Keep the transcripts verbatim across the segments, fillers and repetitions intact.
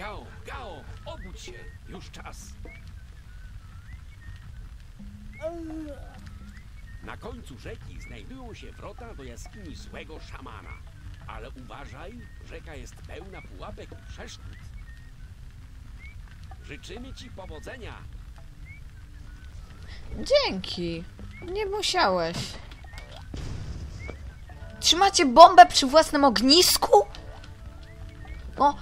Gao, Gao, obudź się, już czas. Na końcu rzeki znajdują się wrota do jaskini złego szamana. Ale uważaj, rzeka jest pełna pułapek i przeszkód. Życzymy ci powodzenia. Dzięki. Nie musiałeś. Trzymacie bombę przy własnym ognisku? O!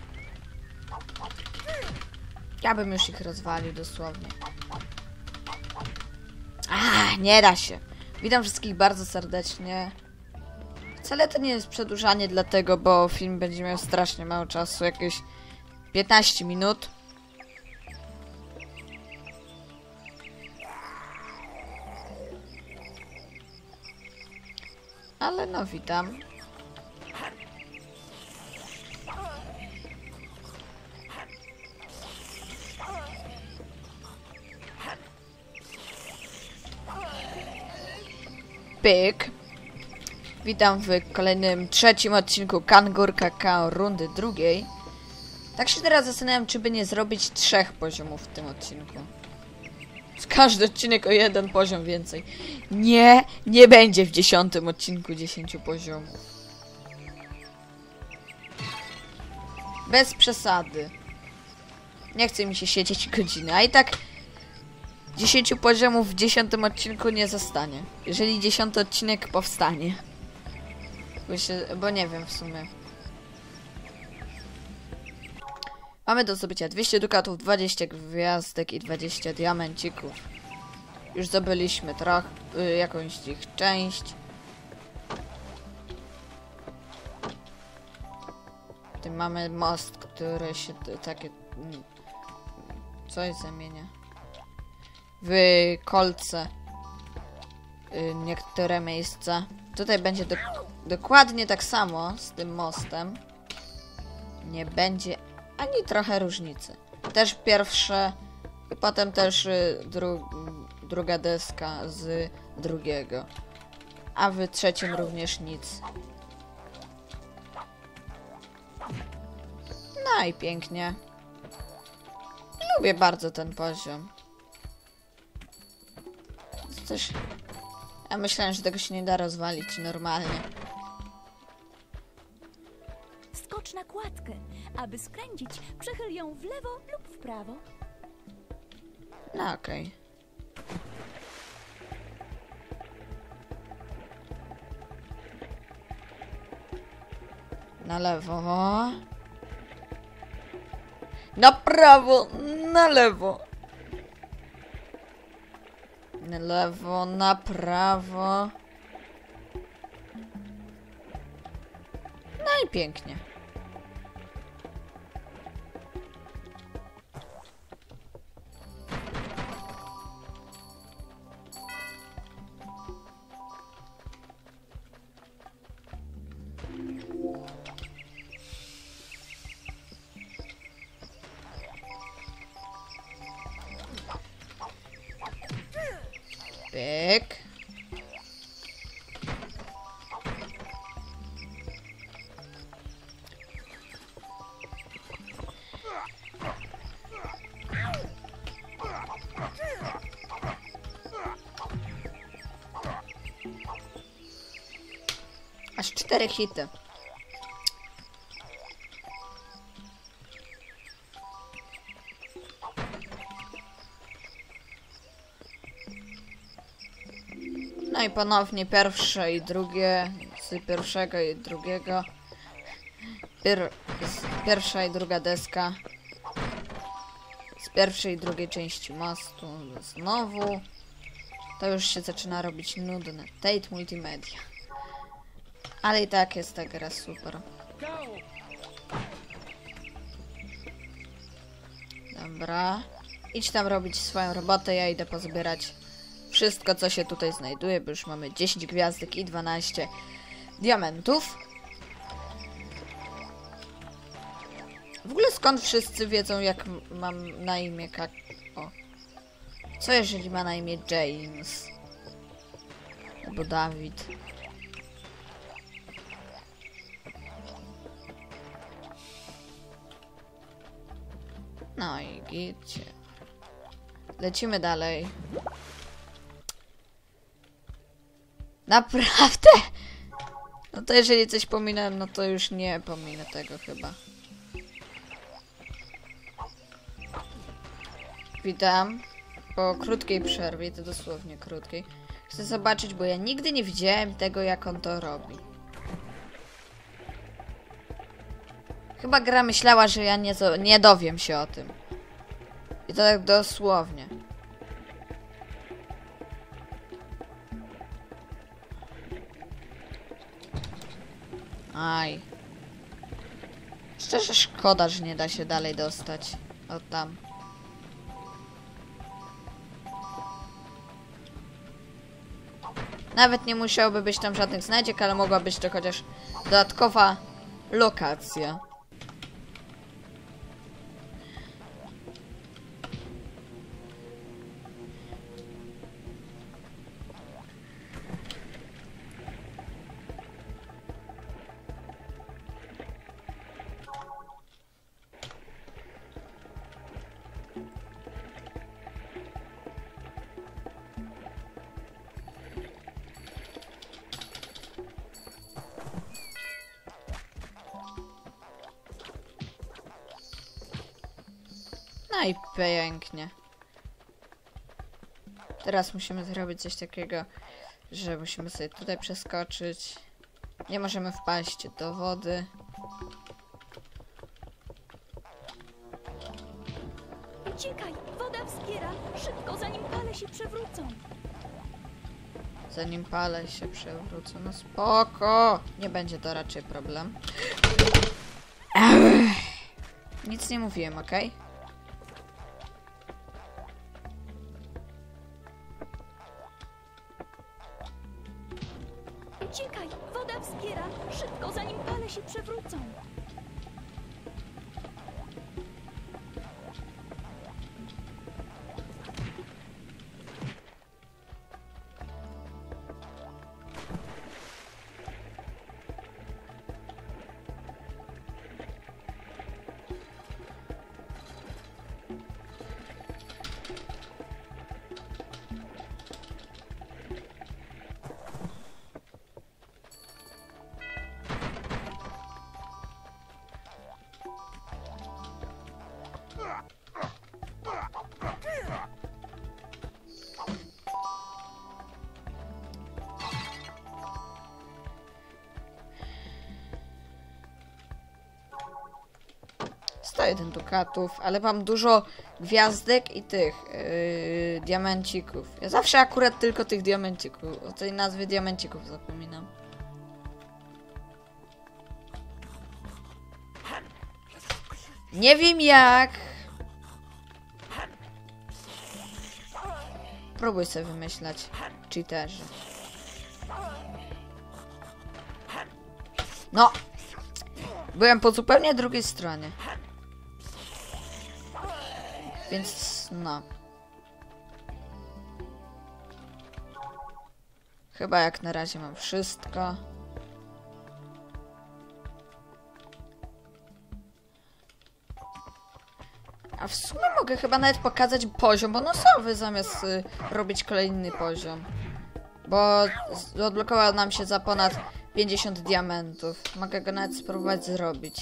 Ja bym już ich rozwalił dosłownie. A, nie da się. Witam wszystkich bardzo serdecznie. Wcale to nie jest przedłużanie dlatego, bo film będzie miał strasznie mało czasu, jakieś piętnaście minut. Ale no, witam. Pyk. Witam w kolejnym, trzecim odcinku Kangur Kakao rundy drugiej. Tak się teraz zastanawiam, czy by nie zrobić trzech poziomów w tym odcinku. Z każdy odcinek o jeden poziom więcej. Nie, nie będzie w dziesiątym odcinku dziesięciu poziomów. Bez przesady. Nie chce mi się siedzieć godziny, a i tak dziesięciu poziomów w dziesiątym odcinku nie zostanie. Jeżeli dziesiąty odcinek powstanie. Bo, się, bo nie wiem w sumie. Mamy do zdobycia dwieście dukatów, dwadzieścia gwiazdek i dwadzieścia diamencików. Już zdobyliśmy trochę, y, jakąś ich część. Tu mamy most, który się takie mm, coś zamienia w kolce. Y, niektóre miejsca. Tutaj będzie do, dokładnie tak samo z tym mostem. Nie będzie ani trochę różnicy. Też pierwsze i potem też y, dru, druga deska z drugiego. A w trzecim również nic. No i pięknie. Lubię bardzo ten poziom. Coś... Ja myślałem, że tego się nie da rozwalić normalnie. Skocz na kładkę. Aby skręcić, przechyl ją w lewo lub w prawo. No okej. Na lewo. Na prawo. Na lewo. Na lewo, na prawo. No i pięknie. Pyk. Aż cztery hity. No i ponownie pierwsze i drugie, z pierwszego i drugiego. Pier, z pierwsza i druga deska. Z pierwszej i drugiej części mostu. Znowu. To już się zaczyna robić nudne. Tate Multimedia. Ale i tak jest ta gra super. Dobra. Idź tam robić swoją robotę, ja idę pozbierać wszystko, co się tutaj znajduje, bo już mamy dziesięć gwiazdek i dwanaście diamentów. W ogóle skąd wszyscy wiedzą, jak mam na imię Kak... O. Co jeżeli ma na imię James? Albo Dawid? No i gicie. Lecimy dalej. Naprawdę? No to jeżeli coś pominąłem, no to już nie pominę tego chyba. Witam. Po krótkiej przerwie, to dosłownie krótkiej. Chcę zobaczyć, bo ja nigdy nie widziałem tego, jak on to robi. Chyba gra myślała, że ja nie, nie dowiem się o tym. I to tak dosłownie. Aj. Szczerze szkoda, że nie da się dalej dostać. O tam. Nawet nie musiałoby być tam żadnych znajdziek, ale mogła być to chociaż dodatkowa lokacja. No i pięknie. Teraz musimy zrobić coś takiego, że musimy sobie tutaj przeskoczyć. Nie możemy wpaść do wody. Uciekaj, woda wspiera. Szybko, zanim pale się przewrócą. Zanim pale się przewrócą. No spoko. Nie będzie to raczej problem. Ech. Nic nie mówiłem, okej? Okay? Uciekaj, woda wspiera. Szybko, zanim pale się przewrócą. sto jeden dukatów, ale mam dużo gwiazdek i tych yy, diamencików. Ja zawsze akurat tylko tych diamencików. O tej nazwy diamencików zapominam. Nie wiem jak. Próbuj sobie wymyślać. Cheaterzy. No! Byłem po zupełnie drugiej stronie. Więc no. Chyba jak na razie mam wszystko. A w sumie mogę chyba nawet pokazać poziom bonusowy zamiast y, robić kolejny poziom. Bo odblokował nam się za ponad pięćdziesiąt diamentów. Mogę go nawet spróbować zrobić.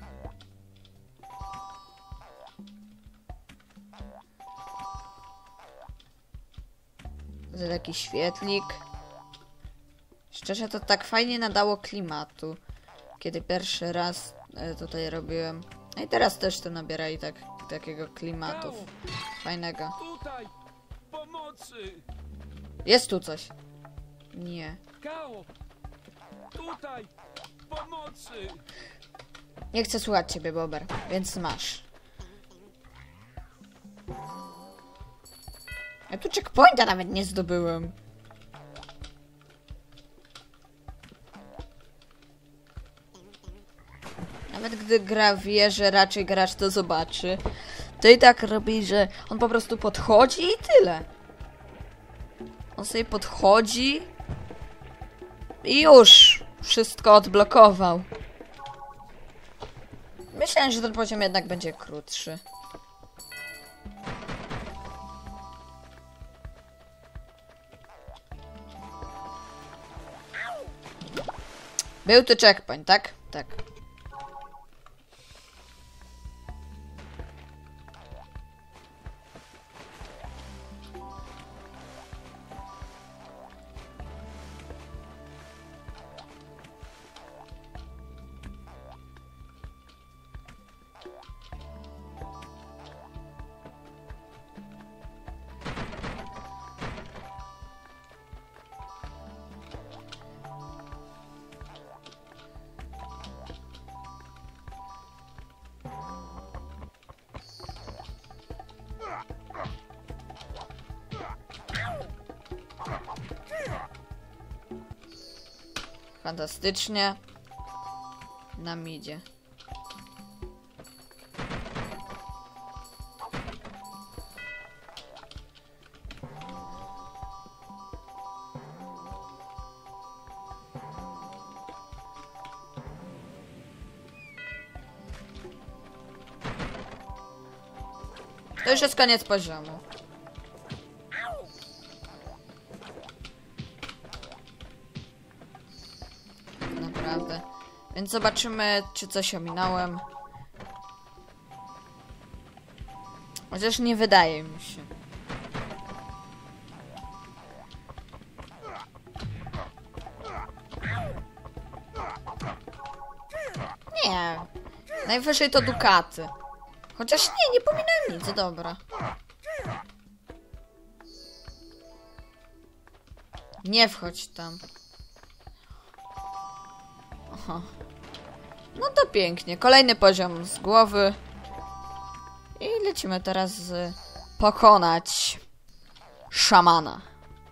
To taki świetlik. Szczerze to tak fajnie nadało klimatu. Kiedy pierwszy raz y, tutaj robiłem. No i teraz też to nabiera i tak takiego klimatu fajnego. Tutaj! Pomocy! Jest tu coś. Nie. Kao! Tutaj! Pomocy! Nie chcę słuchać ciebie, Bober, więc masz. Ja tu checkpointa nawet nie zdobyłem. Nawet gdy gra wie, że raczej gracz to zobaczy, to i tak robi, że on po prostu podchodzi i tyle. On sobie podchodzi i już wszystko odblokował. Myślałem, że ten poziom jednak będzie krótszy. Był tu checkpoint, tak? Tak. Fantastycznie. Nam idzie. To już jest koniec poziomu. Naprawdę. Więc zobaczymy, czy coś ominąłem. Chociaż nie wydaje mi się. Nie. Najwyżej to dukaty. Chociaż nie, nie pominąłem nic, dobra. Nie wchodź tam. Aha. No to pięknie. Kolejny poziom z głowy. I lecimy teraz z... pokonać szamana.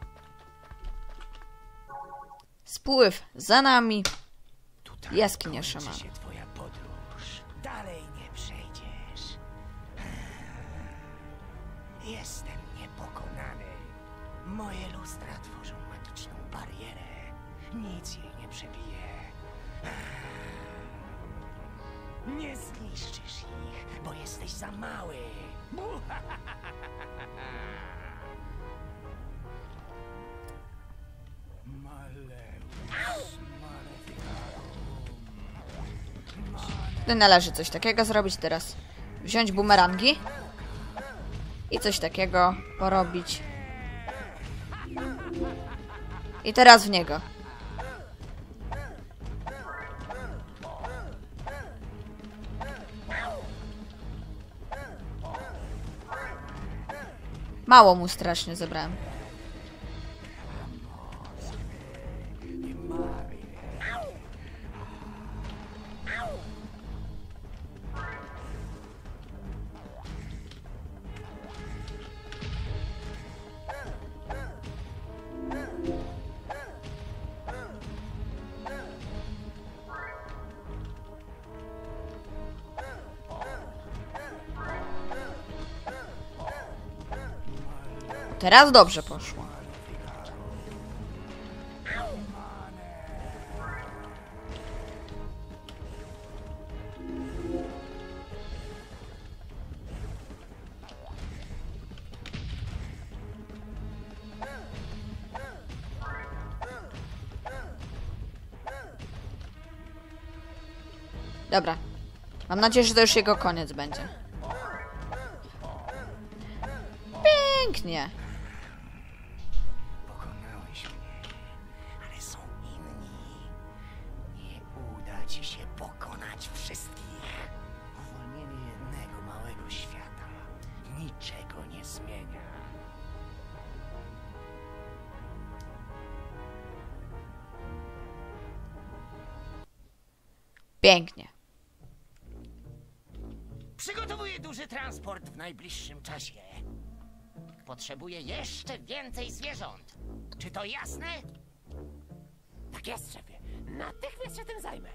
Spływ za nami. Jaskinia szamana. Twoja podróż. Dalej nie przejdziesz. Jestem niepokonany. Moje lustra tworzą magiczną barierę. Nic jej nie przebije. Nie zniszczysz ich, bo jesteś za mały. Tu należy coś takiego zrobić teraz. Wziąć bumerangi. I coś takiego porobić. I teraz w niego. Mało mu strasznie zebrałem. Teraz dobrze poszło. Dobra. Mam nadzieję, że to już jego koniec będzie. Pięknie. Pokonałeś mnie, ale są inni. Nie uda ci się pokonać wszystkich. Uwolnienie jednego małego świata niczego nie zmienia. Pięknie. Przygotowuję duży transport w najbliższym czasie. Potrzebuję jeszcze więcej zwierząt. Czy to jasne? Tak jest, szefie. Natychmiast się tym zajmę.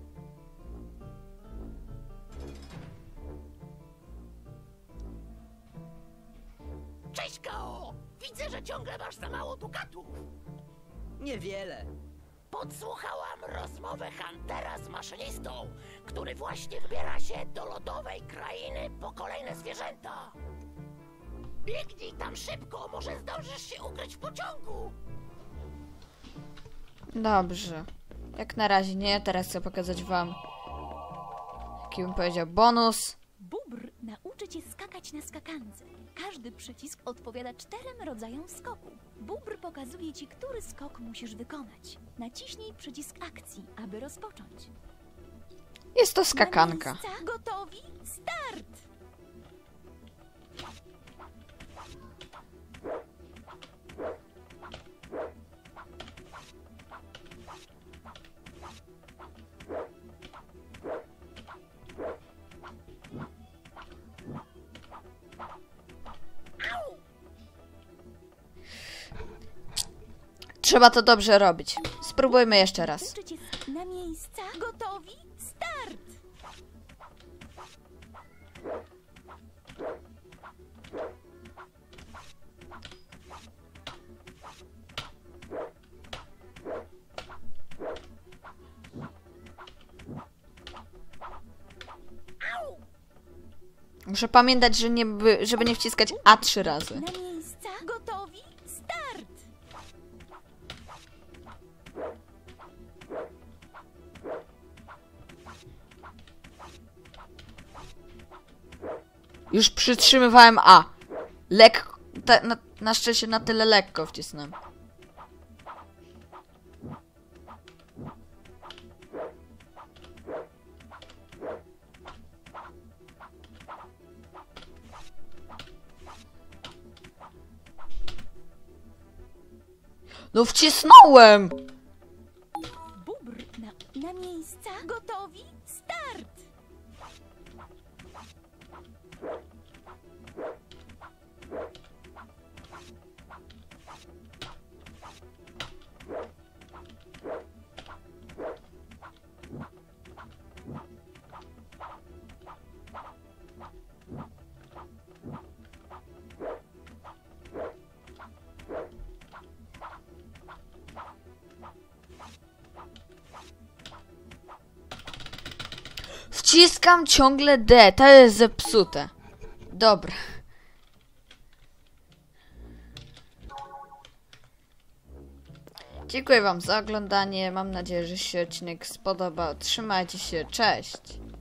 Cześć, Kao! Widzę, że ciągle masz za mało dukatów. Niewiele. Podsłuchałam rozmowę Huntera z maszynistą, który właśnie wybiera się do lodowej krainy po kolejne zwierzęta. Biegnij tam szybko, może zdążysz się ukryć w pociągu. Dobrze. Jak na razie nie, teraz chcę pokazać wam, jaki bym powiedział, bonus. Bóbr nauczy cię skakać na skakance. Każdy przycisk odpowiada czterem rodzajom skoku. Bóbr pokazuje ci, który skok musisz wykonać. Naciśnij przycisk akcji, aby rozpocząć. Jest to skakanka. Na miejsca, gotowi, start! Trzeba to dobrze robić. Spróbujmy jeszcze raz. Uczy cię sk- Na miejsca, gotowi, start! Muszę pamiętać, że nie, by, żeby nie wciskać A trzy razy. Na miejsca, gotowi, start! Już przytrzymywałem A. Lekko, ta, na, na szczęście na tyle lekko wcisnąłem. No wcisnąłem! Bóbr na, na miejsca, gotowi, start! Wciskam ciągle D, to jest zepsute. Dobra. Dziękuję wam za oglądanie. Mam nadzieję, że się odcinek spodobał. Trzymajcie się, cześć.